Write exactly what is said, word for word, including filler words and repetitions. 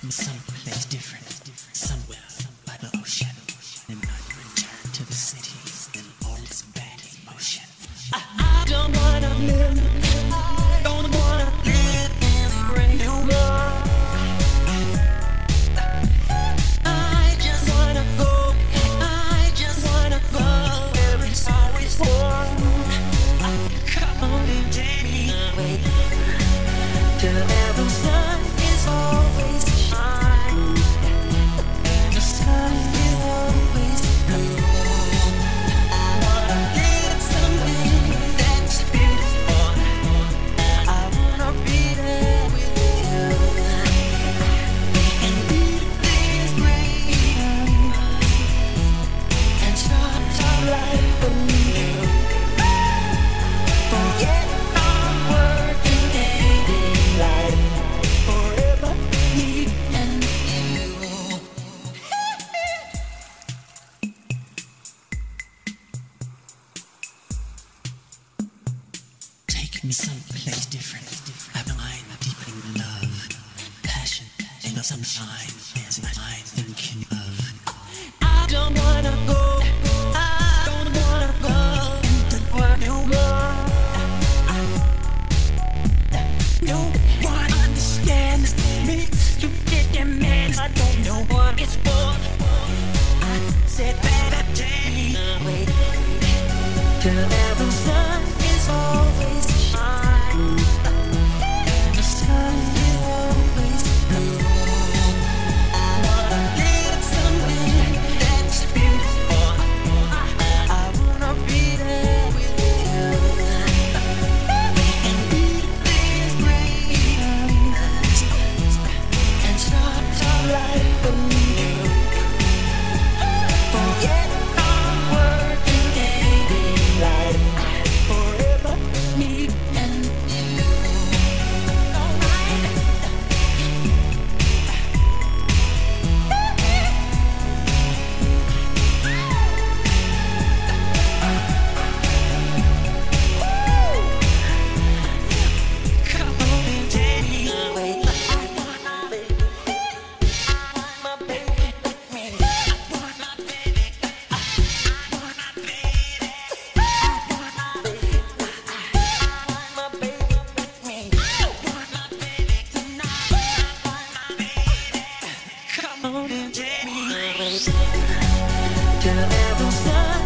me someplace different, somewhere by the ocean, and not return to the city and all its bad emotion. I, I don't wanna live, I don't wanna live in a brand new world. I just wanna go, I just wanna go where it's always warm. Come on and take me away to where the sun is always shining and the sky is always blue. I wanna live something that's beautiful. I wanna be there with you and be this great and start our life anew. Forget our working daily life. Forever me and you. Take me someplace different. I find deep in love, passion, and the sunshine is my mind thinking of. I don't wanna go, I don't wanna go into the world no more. No one understands me. You get your man, I don't know what it's for. I said, baby, take me away to where the sun is always shining and the sky is always blue. I wanna live something that's beautiful. I wanna be there with you and be this great and start our life anew. Forget our working daily life. Forever me and you. Alright. Come on and take me away. I want my baby. I want my baby with me. I want my baby. I want my baby. I want my baby. I want my baby with me. I want my baby tonight. I want my baby. Come on and take me away to where the sun